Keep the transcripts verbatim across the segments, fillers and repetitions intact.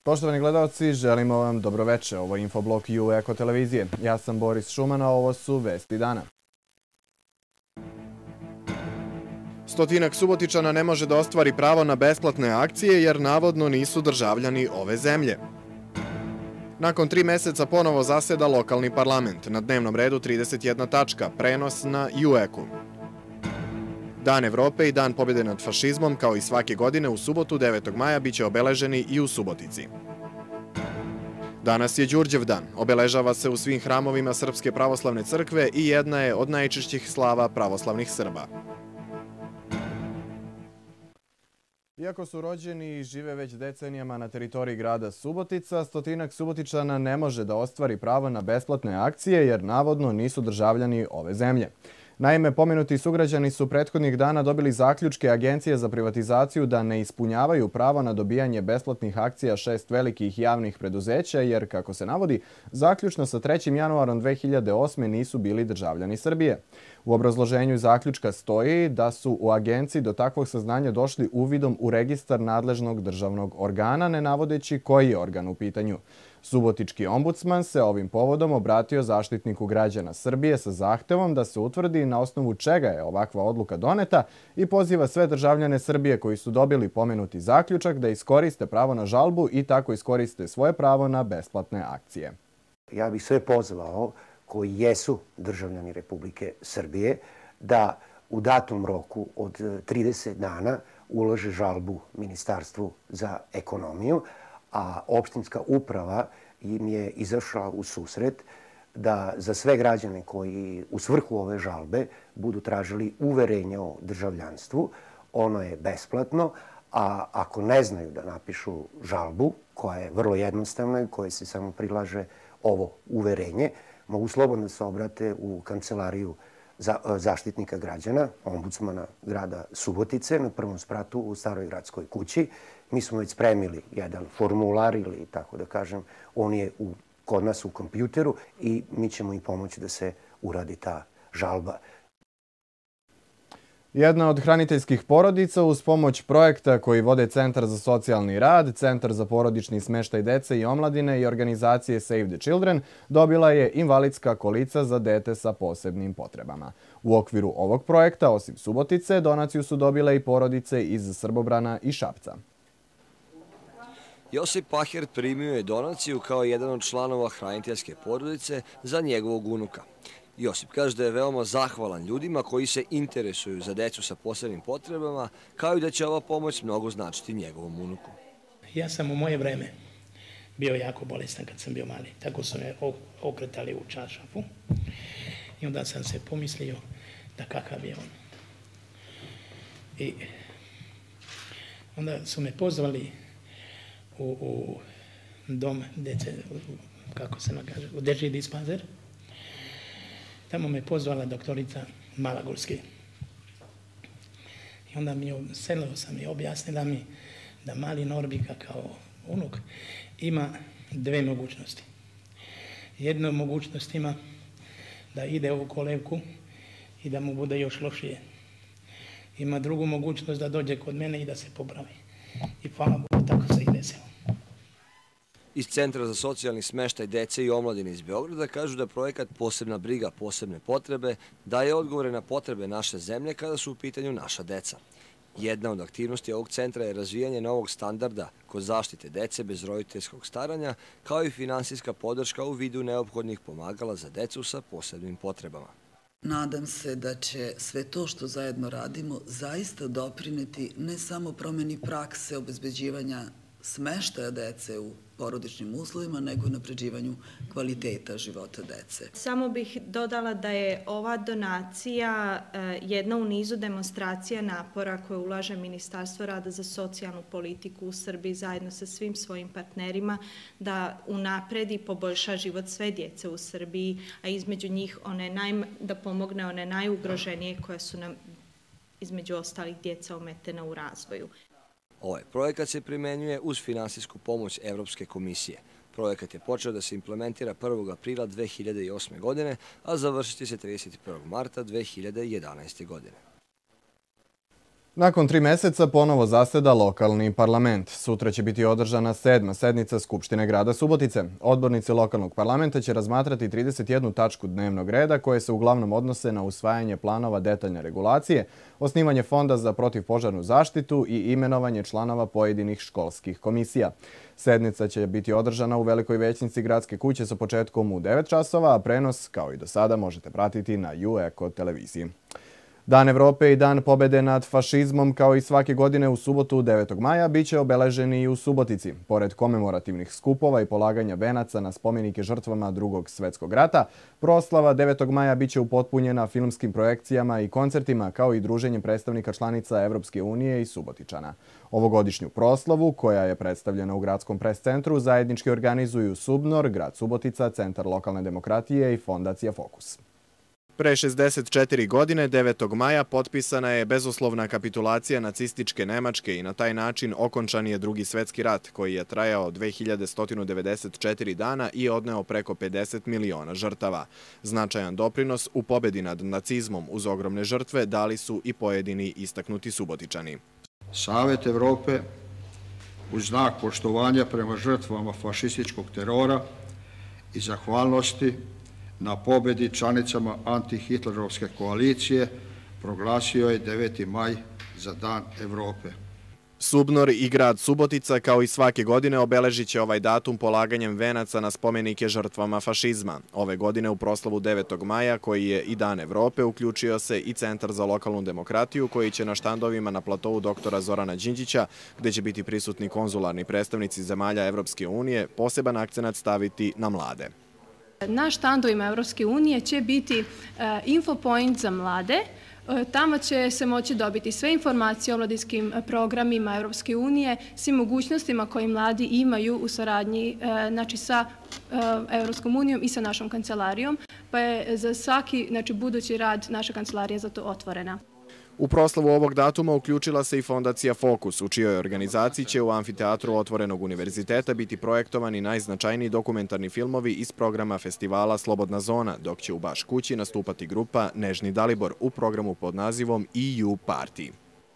Poštovani gledalci, želimo vam dobroveče. Ovo je Infoblog U Eko televizije. Ja sam Boris Šuman, a ovo su vesti dana. Stotinak Subotičana ne može da ostvari pravo na besplatne akcije jer navodno nisu državljani ove zemlje. Nakon tri meseca ponovo zaseda lokalni parlament. Na dnevnom redu trideset jedna tačka, prenos na U Eku. Dan Evrope i Dan pobjede nad fašizmom, kao i svake godine u subotu devetog maja, biće obeleženi i u Subotici. Danas je Đurđev dan. Obeležava se u svim hramovima Srpske pravoslavne crkve i jedna je od najčešćih slava pravoslavnih Srba. Iako su rođeni i žive već decenijama na teritoriji grada Subotica, stotinak Subotičana ne može da ostvari pravo na besplatne akcije jer navodno nisu državljani ove zemlje. Naime, pomenuti sugrađani su prethodnih dana dobili zaključke Agencije za privatizaciju da ne ispunjavaju pravo na dobijanje besplatnih akcija šest velikih javnih preduzeća jer, kako se navodi, zaključno sa trećim januarom dve hiljade osme nisu bili državljani Srbije. U obrazloženju zaključka stoji da su u agenciji do takvog saznanja došli uvidom u registar nadležnog državnog organa, ne navodeći koji je organ u pitanju. Subotički ombudsman se ovim povodom obratio Zaštitniku građana Srbije sa zahtevom da se utvrdi na osnovu čega je ovakva odluka doneta i poziva sve državljane Srbije koji su dobili pomenuti zaključak da iskoriste pravo na žalbu i tako iskoriste svoje pravo na besplatne akcije. Ja bih sve pozvao koji jesu državljani Republike Srbije da u datom roku od trideset dana ulože žalbu Ministarstvu za ekonomiju, a opštinska uprava im je izašla u susret da za sve građane koji u svrhu ove žalbe budu tražili uverenje o državljanstvu, ono je besplatno, a ako ne znaju da napišu žalbu, koja je vrlo jednostavna i koje se samo prilaže ovo uverenje, mogu slobodno da se obrate u kancelariju Zaštitnika građana, ombudsmana grada Subotice, na prvom spratu u Staroj gradskoj kući. Mi smo već spremili jedan formular ili, tako da kažem, on je u, kod nas u kompjuteru i mi ćemo im pomoći da se uradi ta žalba. Jedna od hraniteljskih porodica uz pomoć projekta koji vode Centar za socijalni rad, Centar za porodični smeštaj dece i omladine i organizacije Save the Children dobila je invalidska kolica za dete sa posebnim potrebama. U okviru ovog projekta, osim Subotice, donaciju su dobile i porodice iz Srbobrana i Šapca. Josip Pahert primio je donaciju kao jedan od članova hraniteljske porodice za njegovog unuka. Josip kaže da je veoma zahvalan ljudima koji se interesuju za decu sa posebnim potrebama, kao i da će ova pomoć mnogo značiti njegovom unuku. Ja sam u moje vreme bio jako bolestan kad sam bio mali. Tako su me okretali u čaršafu i onda sam se pomislio da kakav je on. I onda su me pozvali u, u dom dece, kako se nakaže, u dečji dispanzer. Tamo me pozvala doktorica Malagurski. I onda mi selilo sam i objasnila mi da mali Norbika kao unuk ima dve mogućnosti. Jednu mogućnost ima da ide u kolevku i da mu bude još lošije. Ima drugu mogućnost da dođe kod mene i da se popravi. I hvala Bogu, tako se i desilo. Iz Centra za socijalni smeštaj dece i omladine iz Beograda kažu da projekat Posebna briga, posebne potrebe daje odgovore na potrebe naše zemlje kada su u pitanju naša deca. Jedna od aktivnosti ovog centra je razvijanje novog standarda kod zaštite dece bez roditeljskog staranja, kao i finansijska podrška u vidu neophodnih pomagala za decu sa posebnim potrebama. Nadam se da će sve to što zajedno radimo zaista doprineti ne samo promeni prakse obezbeđivanja smeštaja dece u porodičnim uslovima, nego i napređivanju kvaliteta života dece. Samo bih dodala da je ova donacija jedna u nizu demonstracija napora koje ulaže Ministarstvo rada za socijalnu politiku u Srbiji zajedno sa svim svojim partnerima da unapredi i poboljša život sve djece u Srbiji, a između njih one naj, da pomogne one najugroženije koje su nam između ostalih djeca ometena u razvoju. Ovaj projekat se primenjuje uz finansijsku pomoć Evropske komisije. Projekat je počeo da se implementira prvog aprila dve hiljade osme. godine, a završiti se trideset prvog marta dve hiljade jedanaeste. godine. Nakon tri meseca ponovo zaseda lokalni parlament. Sutra će biti održana sedma sednica Skupštine grada Subotice. Odbornici lokalnog parlamenta će razmatrati trideset jednu tačku dnevnog reda koje se uglavnom odnose na usvajanje planova detaljne regulacije, osnivanje fonda za protivpožarnu zaštitu i imenovanje članova pojedinih školskih komisija. Sednica će biti održana u Velikoj većnici Gradske kuće sa početkom u devet časova, a prenos, kao i do sada, možete pratiti na U Eko televiziji. Dan Evrope i Dan pobede nad fašizmom, kao i svake godine u subotu devetog maja, bit će obeleženi i u Subotici. Pored komemorativnih skupova i polaganja venaca na spomenike žrtvama Drugog svjetskog rata, proslava devetog maja bit će upotpunjena filmskim projekcijama i koncertima, kao i druženjem predstavnika članica Evropske unije i Subotičana. Ovogodišnju proslavu, koja je predstavljena u Gradskom pres centru, zajednički organizuju Subnor, Grad Subotica, Centar lokalne demokratije i Fondacija Fokus. Pre šezdeset četiri godine, devetog maja, potpisana je bezuslovna kapitulacija nacističke Nemačke i na taj način okončan je Drugi svjetski rat, koji je trajao dve hiljade sto devedeset četiri dana i odneo preko pedeset miliona žrtava. Značajan doprinos u pobedi nad nacizmom uz ogromne žrtve dali su i pojedini istaknuti Subotičani. Savet Evrope, uz znak poštovanja prema žrtvama fašističkog terora i zahvalnosti na pobedi članicama antihitlerovske koalicije, proglasio je deveti maj za Dan Evrope. Subnor i grad Subotica, kao i svake godine, obeležit će ovaj datum polaganjem venaca na spomenike žrtvama fašizma. Ove godine u proslavu devetog maja, koji je i Dan Evrope, uključio se i Centar za lokalnu demokratiju, koji će na štandovima na platovu doktora Zorana Đinđića, gde će biti prisutni konzularni predstavnici zemalja Evropske unije, poseban akcenat staviti na mlade. Na štandovima Evropske unije će biti infopoint za mlade. Tamo će se moći dobiti sve informacije o mladinskim programima Evropske unije, svim mogućnostima koje mladi imaju u saradnji znači, sa Evropskom unijom i sa našom kancelarijom, pa je za svaki znači, budući rad naša kancelarija za to otvorena. U proslavu ovog datuma uključila se i Fondacija Fokus, u čijoj organizaciji će u amfiteatru Otvorenog univerziteta biti projektovani najznačajniji dokumentarni filmovi iz programa festivala Slobodna zona, dok će u Baš kući nastupati grupa Nežni Dalibor u programu pod nazivom E U Party.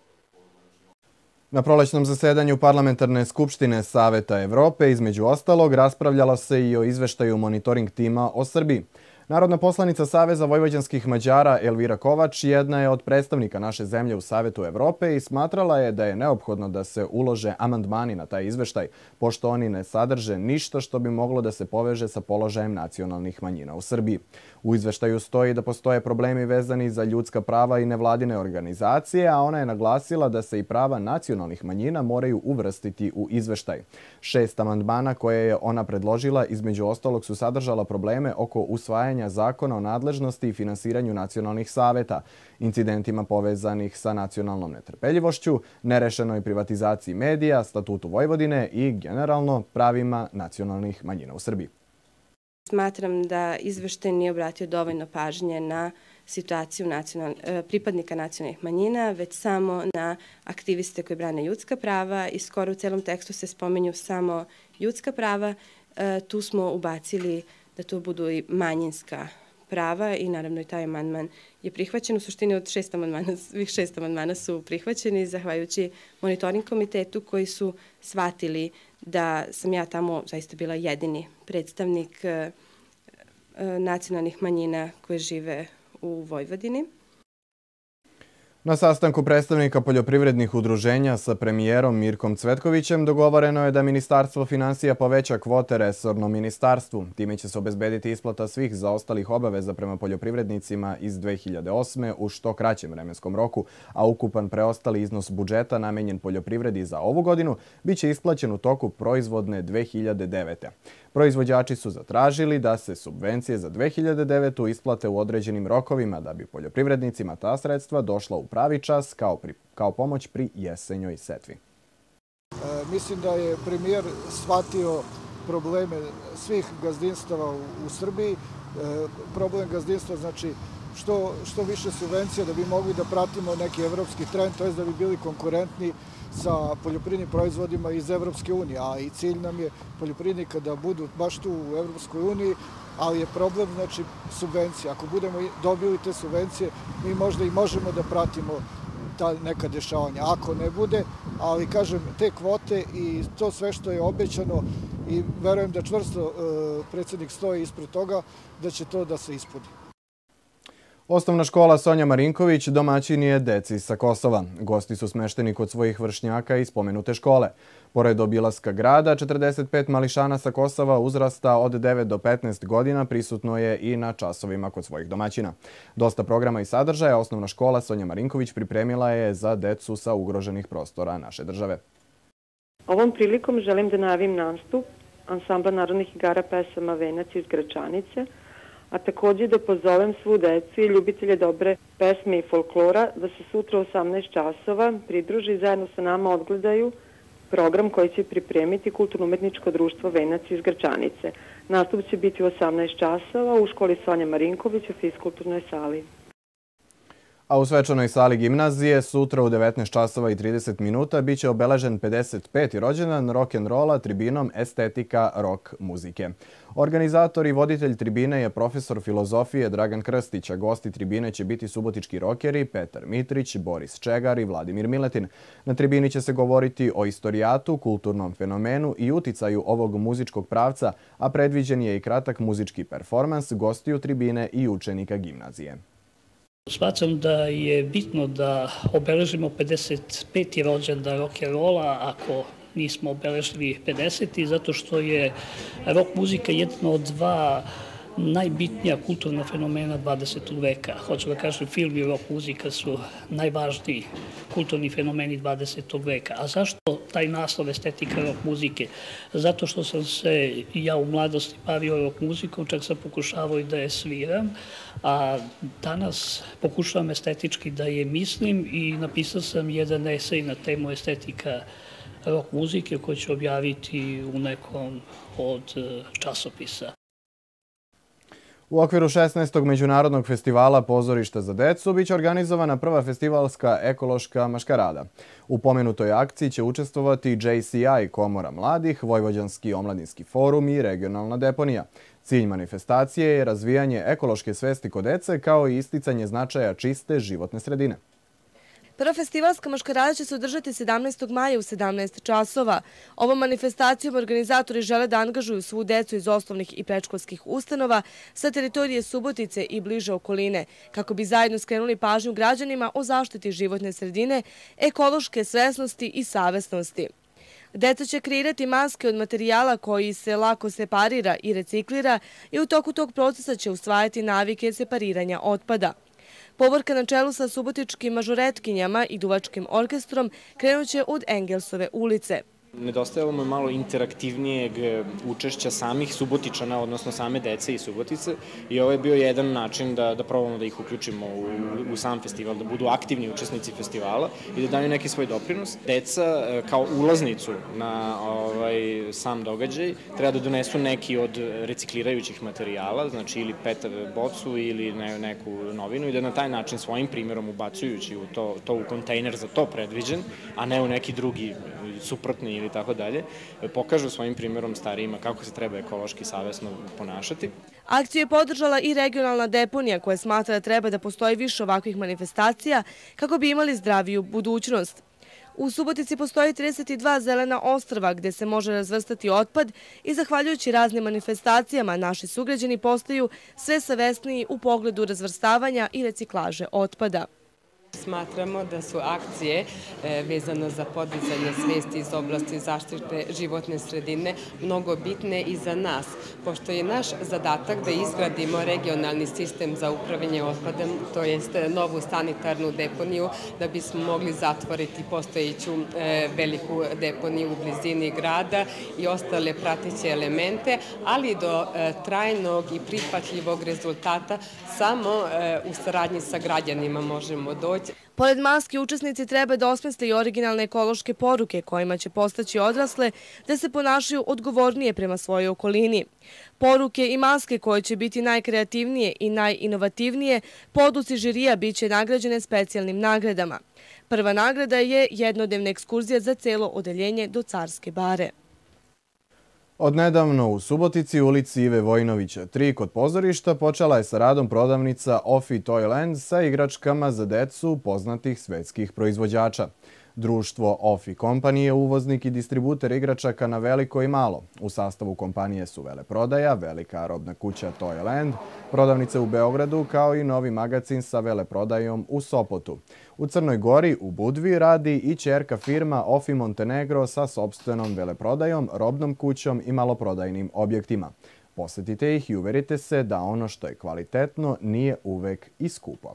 Na prolećnom zasedanju Parlamentarne skupštine Saveta Evrope, između ostalog, raspravljalo se i o izveštaju monitoring tima o Srbiji. Narodna poslanica Saveza vojvođanskih Mađara Elvira Kovač jedna je od predstavnika naše zemlje u Savetu Evrope i smatrala je da je neophodno da se ulože amandmani na taj izveštaj, pošto oni ne sadrže ništa što bi moglo da se poveže sa položajem nacionalnih manjina u Srbiji. U izveštaju stoji da postoje problemi vezani za ljudska prava i nevladine organizacije, a ona je naglasila da se i prava nacionalnih manjina moraju uvrstiti u izveštaj. Šest amandmana koje je ona predložila, između ostalog, su sadržala probleme oko usvajanja zakona o nadležnosti i finansiranju nacionalnih saveta, incidentima povezanih sa nacionalnom netrpeljivošću, nerešenoj privatizaciji medija, statutu Vojvodine i generalno pravima nacionalnih manjina u Srbiji. Smatram da izveštaj nije obratio dovoljno pažnje na situaciju pripadnika nacionalnih manjina, već samo na aktiviste koji brane ljudska prava i skoro u celom tekstu se spomenju samo ljudska prava. Tu smo ubacili da to budu i manjinska prava i naravno i taj amandman je prihvaćen. U suštini od šest amandmana, svih šest amandmana su prihvaćeni zahvaljujući monitoring komitetu koji su shvatili da sam ja tamo zaista bila jedini predstavnik nacionalnih manjina koje žive u Vojvodini. Na sastanku predstavnika poljoprivrednih udruženja sa premijerom Mirkom Cvetkovićem dogovoreno je da Ministarstvo finansija poveća kvote resornom ministarstvu. Time će se obezbediti isplata svih zaostalih obaveza prema poljoprivrednicima iz dve hiljade osme u što kraćem vremenskom roku, a ukupan preostali iznos budžeta namenjen poljoprivredi za ovu godinu biće isplaćen u toku proizvodne dve hiljade devete. Proizvođači su zatražili da se subvencije za dve hiljade devetu isplate u određenim rokovima da bi poljoprivrednicima ta sredstva došla u pravi čas kao, pri, kao pomoć pri jesenjoj setvi. E, mislim da je premijer shvatio probleme svih gazdinstava u, u Srbiji. E, problem gazdinstva znači što, što više subvencija da bi mogli da pratimo neki evropski trend, to je da bi bili konkurentni sa poljoprivrednim proizvodima iz Evropske unije, a i cilj nam je poljoprivrednika da budu baš tu u Evropskoj uniji, ali je problem znači subvencija. Ako budemo dobili te subvencije, mi možda i možemo da pratimo ta neka dešavanja. Ako ne bude, ali kažem, te kvote i to sve što je obećano i verujem da čvrsto predsjednik stoji ispred toga, da će to da se ispuni. Osnovna škola Sonja Marinković domaćin je deci sa Kosova. Gosti su smešteni kod svojih vršnjaka iz spomenute škole. Pored obilaska grada, četrdeset pet mališana sa Kosova uzrasta od devet do petnaest godina prisutno je i na časovima kod svojih domaćina. Dosta programa i sadržaja osnovna škola Sonja Marinković pripremila je za decu sa ugroženih prostora naše države. Ovom prilikom želim da najavim nastup Ansambla narodnih igara pesama Venac iz Gračanice, a također da pozovem svu decu i ljubitelje dobre pesme i folklora da se sutra u osamnaest časova pridruži i zajedno sa nama odgledaju program koji će pripremiti Kulturno-umetničko društvo Venac iz Gračanice. Nastup će biti u osamnaest časova u školi Sonja Marinković u fiskulturnoj sali. A u svečanoj sali gimnazije sutra u devetnaest časova i trideset minuta biće obeležen pedeset peti rođendan rock'n'rolla tribinom Estetika rock muzike. Organizator i voditelj tribine je profesor filozofije Dragan Krstić, a gosti tribine će biti subotički rokeri Petar Mitrić, Boris Čegar i Vladimir Miletin. Na tribini će se govoriti o istorijatu, kulturnom fenomenu i uticaju ovog muzičkog pravca, a predviđen je i kratak muzički performans gostiju tribine i učenika gimnazije. Smatram da je bitno da obeležimo pedeset peti rođendan rock'n'rolla ako nismo obeležili pedeseti, zato što je rock muzika jedno od dva najbitnija kulturna fenomena dvadesetog veka. Hoću da kažem, film i rock muzika su najvažniji kulturni fenomeni dvadesetog veka. A zašto taj naslov Estetika rock muzike? Zato što sam se i ja u mladosti bavio rock muzikom, čak sam pokušavao i da je sviram, a danas pokušavam estetički da je mislim i napisao sam jedan esej na temu estetika rock muzike koji ću objaviti u nekom od časopisa. U okviru šesnaestog međunarodnog festivala Pozorišta za decu biće organizovana prva festivalska ekološka maškarada. U pomenutoj akciji će učestvovati J C I, Komora mladih, Vojvođanski omladinski forum i regionalna deponija. Cilj manifestacije je razvijanje ekološke svesti kod dece kao i isticanje značaja čiste životne sredine. Prva festivalska maškarada će se održati sedamnaestog maja u sedamnaest časova. Ovom manifestacijom organizatori žele da angažuju svu decu iz osnovnih i predškolskih ustanova sa teritorije Subotice i bliže okoline, kako bi zajedno skrenuli pažnju građanima o zaštiti životne sredine, ekološke svesnosti i savesnosti. Deca će kreirati maske od materijala koji se lako separira i reciklira i u toku tog procesa će usvajati navike separiranja otpada. Povorka na čelu sa subotičkim mažoretkinjama i duvačkim orkestrom krenuće od Engelsove ulice. Nedostajalo mu je malo interaktivnijeg učešća samih Subotičana, odnosno same dece i Subotice, i ovo je bio jedan način da, da probamo da ih uključimo u, u sam festival, da budu aktivni učesnici festivala i da daju neki svoj doprinos. Deca kao ulaznicu na ovaj, sam događaj treba da donesu neki od reciklirajućih materijala, znači ili pet bocu ili ne, neku novinu i da na taj način svojim primjerom ubacujući u to, to u kontejner za to predviđen, a ne u neki drugi suprotni ili tako dalje, pokažu svojim primjerom starijima kako se treba ekološki savesno ponašati. Akciju je podržala i regionalna deponija koja smatra da treba da postoji više ovakvih manifestacija kako bi imali zdraviju budućnost. U Subotici postoji trideset dva zelena ostrva gde se može razvrstati otpad i zahvaljujući raznim manifestacijama naši sugrađani postaju sve savesniji u pogledu razvrstavanja i reciklaže otpada. Smatramo da su akcije vezano za podizanje svesti iz oblasti zaštite životne sredine mnogo bitne i za nas, pošto je naš zadatak da izgradimo regionalni sistem za upravljanje otpadom, to jest novu sanitarnu deponiju, da bismo mogli zatvoriti postojeću veliku deponiju u blizini grada i ostale prateće elemente, ali do trajnog i prihvatljivog rezultata samo u saradnji sa građanima možemo doći. Pored maske, učesnici treba da osmisle i originalne ekološke poruke kojima će postaći odrasle da se ponašaju odgovornije prema svojoj okolini. Poruke i maske koje će biti najkreativnije i najinovativnije po odluci žirija bit će nagrađene specijalnim nagradama. Prva nagrada je jednodnevna ekskurzija za celo odeljenje do Carske bare. Odnedavno u Subotici, ulici Ive Vojnovića tri kod pozorišta, počela je sa radom prodavnica Ofi Toyland sa igračkama za decu poznatih svetskih proizvođača. Društvo Ofi Company je uvoznik i distributer igračaka na veliko i malo. U sastavu kompanije su veleprodaja, velika robna kuća Toyland, prodavnice u Beogradu kao i novi magacin sa veleprodajom u Sopotu. U Crnoj Gori, u Budvi, radi i ćerka firma Ofi Montenegro sa sopstvenom veleprodajom, robnom kućom i maloprodajnim objektima. Posetite ih i uverite se da ono što je kvalitetno nije uvek i skupo.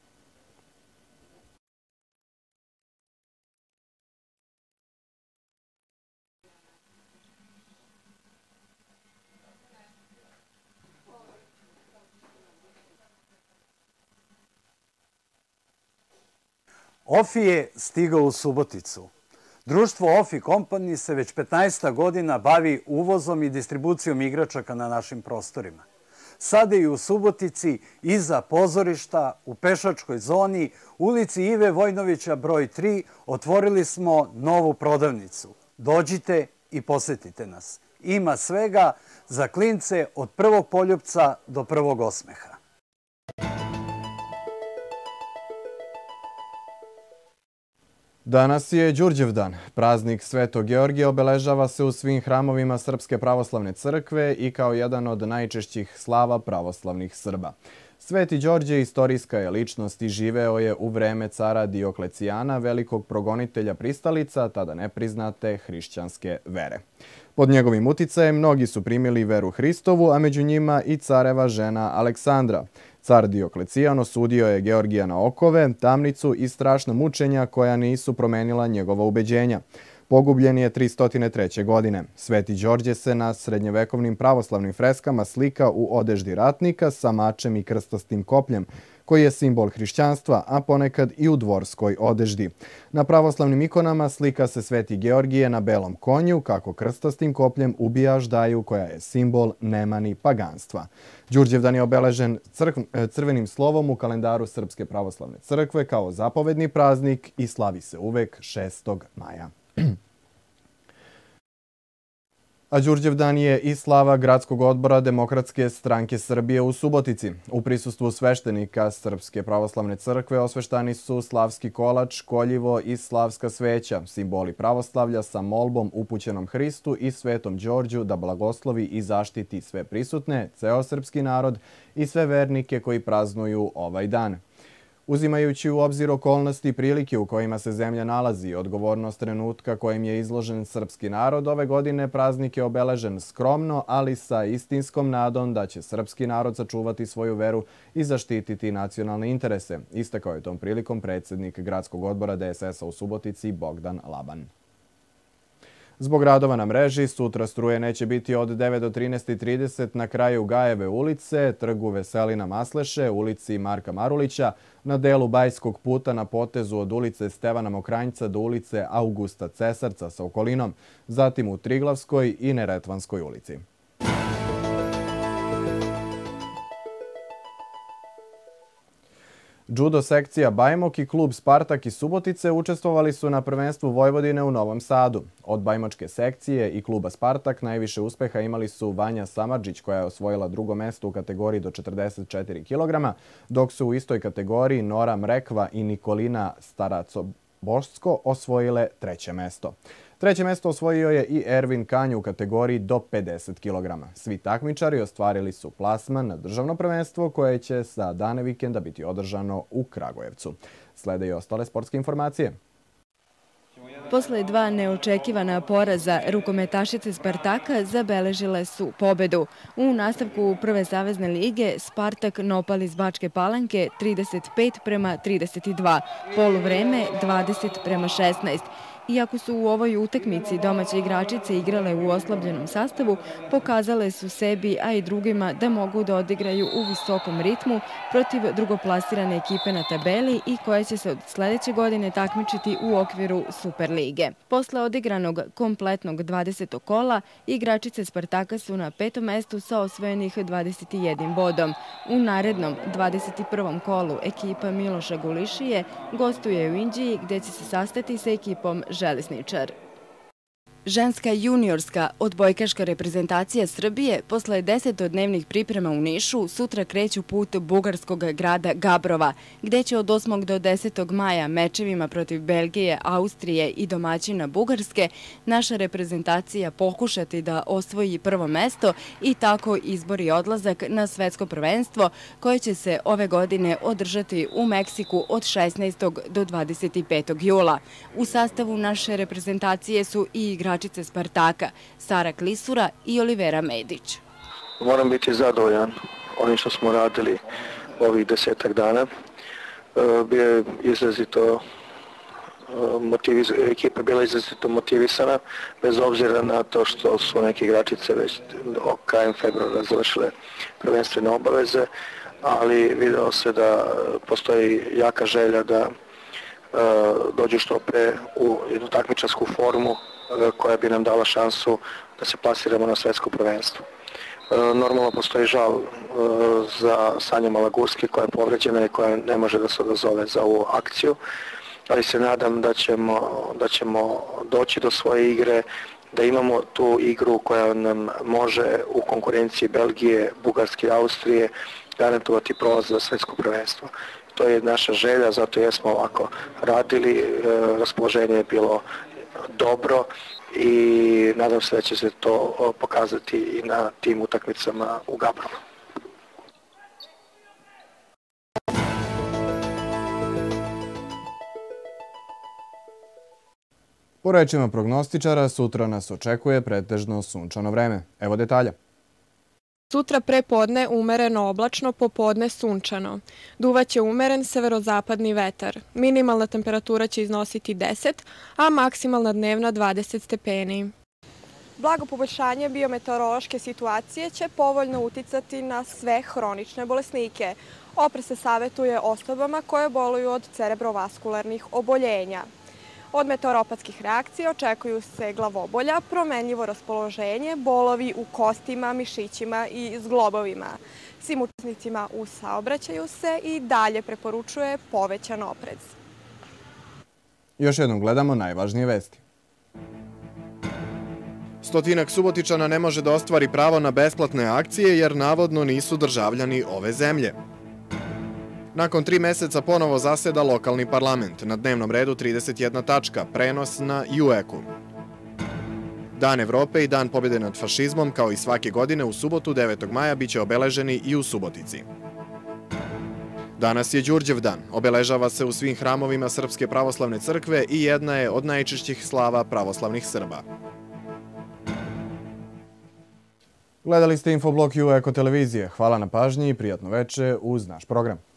Ofi je stigao u Suboticu. Društvo Ofi Company se već petnaest godina bavi uvozom i distribucijom igračaka na našim prostorima. Sada i u Subotici, iza pozorišta, u pešačkoj zoni, ulici Ive Vojnovića broj tri, otvorili smo novu prodavnicu. Dođite i posetite nas. Ima svega za klince od prvog poljupca do prvog osmeha. Danas je Đurđevdan. Praznik Svetog Georgija obeležava se u svim hramovima Srpske pravoslavne crkve i kao jedan od najčešćih slava pravoslavnih Srba. Sveti Đorđe istorijska je ličnost i živeo je u vreme cara Dioklecijana, velikog progonitelja pristalica, tada nepriznate hrišćanske vere. Pod njegovim uticajem mnogi su primili veru Hristovu, a među njima i careva žena Aleksandra. Car Dioklecijan osudio je Georgija na okove, tamnicu i strašna mučenja koja nisu promenila njegova ubeđenja. Pogubljen je tristo treće. godine. Sveti Đorđe se na srednjevekovnim pravoslavnim freskama slika u odeždi ratnika sa mačem i krstastim kopljem, koji je simbol hrišćanstva, a ponekad i u dvorskoj odeždi. Na pravoslavnim ikonama slika se Sveti Georgije na belom konju, kako krstastim kopljem ubija aždaju koja je simbol nemani paganstva. Đurđevdan je obeležen crvenim slovom u kalendaru Srpske pravoslavne crkve kao zapovedni praznik i slavi se uvek šestog maja. A Đurđevdan je i slava Gradskog odbora Demokratske stranke Srbije u Subotici. U prisustvu sveštenika Srpske pravoslavne crkve osveštani su slavski kolač, koljivo i slavska sveća, simboli pravoslavlja sa molbom upućenom Hristu i Svetom Đorđu da blagoslovi i zaštiti sve prisutne, ceo srpski narod i sve vernike koji praznuju ovaj dan. Uzimajući u obzir okolnosti i prilike u kojima se zemlja nalazi i odgovornost trenutka kojim je izložen srpski narod, ove godine praznik je obeležen skromno, ali sa istinskom nadom da će srpski narod sačuvati svoju veru i zaštititi nacionalne interese, istakao je tom prilikom predsjednik Gradskog odbora D S S-a u Subotici Bogdan Laban. Zbog radova na mreži, sutra struje neće biti od devet do trinaest i trideset na kraju Gajeve ulice, trgu Veselina Masleše, ulici Marka Marulića, na delu Bajskog puta na potezu od ulice Stevana Mokranjca do ulice Augusta Cesarca sa okolinom, zatim u Triglavskoj i Neretvanskoj ulici. Judo sekcija Bajmok i klub Spartak iz Subotice učestvovali su na prvenstvu Vojvodine u Novom Sadu. Od bajmočke sekcije i kluba Spartak najviše uspeha imali su Vanja Samardžić, koja je osvojila drugo mesto u kategoriji do četrdeset četiri kilograma, dok su u istoj kategoriji Nora Mrekva i Nikolina Staracobošsko osvojile treće mesto. Treće mesto osvojio je i Ervin Kanj u kategoriji do pedeset kilograma. Svi takmičari ostvarili su plasman na državno prvenstvo koje će za dane vikenda biti održano u Kragujevcu. Slede i ostale sportske informacije. Posle dva neočekivana poraza, rukometašice Spartaka zabeležile su pobedu. U nastavku prve savezne lige Spartak Nopal iz Bačke Palanke trideset pet prema trideset dva, poluvreme dvadeset prema šesnaest. Iako su u ovoj utakmici domaće igračice igrale u oslabljenom sastavu, pokazale su sebi, a i drugima, da mogu da odigraju u visokom ritmu protiv drugoplasirane ekipe na tabeli i koja će se od sledeće godine takmičiti u okviru Superlige. Posle odigranog kompletnog dvadesetog kola, igračice Spartaka su na petom mestu sa osvojenih dvadeset jednim bodom. U narednom dvadeset prvom kolu ekipa Miloša Gulišije gostuje u Inđiji, gde će se sastati sa ekipom Železničar. Ženska juniorska odbojkaška reprezentacija Srbije posle desetodnevnih priprema u Nišu sutra kreću put bugarskog grada Gabrova, gde će od osmog do desetog maja mečevima protiv Belgije, Austrije i domaćina Bugarske naša reprezentacija pokušati da osvoji prvo mesto i tako izbori odlazak na svetsko prvenstvo koje će se ove godine održati u Meksiku od šesnaestog do dvadeset petog jula. U sastavu naše reprezentacije su i igrači igračice Spartaka, Sara Klisura i Olivera Medić. Moram biti zadovoljan onim što smo radili ovih desetak dana. Bio je izrazito ekipa je bila izrazito motivisana, bez obzira na to što su neke igračice već krajem februara završile prvenstvene obaveze, ali video se da postoji jaka želja da dođu što pre u jednu takmičarsku formu koja bi nam dala šansu da se plasiramo na svetsko prvenstvo. Normalno postoji žal za Sanju Malagurski koja je povređena i koja ne može da se odazove za ovu akciju, ali se nadam da ćemo, da ćemo doći do svoje igre, da imamo tu igru koja nam može u konkurenciji Belgije, Bugarske i Austrije garantovati prolaz za svetsko prvenstvo. To je naša želja, zato jesmo ovako radili, raspoloženje je bilo dobro i nadam se da će se to pokazati i na tim utakmicama u Gabrovu. Po rečima prognostičara, sutra nas očekuje pretežno sunčano vreme. Evo detalja. Sutra pre podne umereno oblačno, popodne sunčano. Duvaće umeren severozapadni vetar. Minimalna temperatura će iznositi deset, a maksimalna dnevna dvadeset stepeni. Blago poboljšanje biometeorološke situacije će povoljno uticati na sve hronične bolesnike. Oprez se savjetuje osobama koje boluju od cerebrovaskularnih oboljenja. Od meteoropatskih reakcija očekuju se glavobolja, promenljivo raspoloženje, bolovi u kostima, mišićima i zglobovima. Svim učesnicima u saobraćaju se i dalje preporučuje povećan oprez. Još jednom gledamo najvažnije vesti. Stotinak Subotičana ne može da ostvari pravo na besplatne akcije jer navodno nisu državljani ove zemlje. Nakon tri meseca ponovo zaseda lokalni parlament. Na dnevnom redu trideset jedna tačka, prenos na ju e ku. Dan Evrope i Dan pobjede nad fašizmom, kao i svake godine u subotu devetog maja, biće obeleženi i u Subotici. Danas je Đurđev dan. Obeležava se u svim hramovima Srpske pravoslavne crkve i jedna je od najčešćih slava pravoslavnih Srba. Gledali ste Infoblog ju e ko televizije. Hvala na pažnji i prijatno veče uz naš program.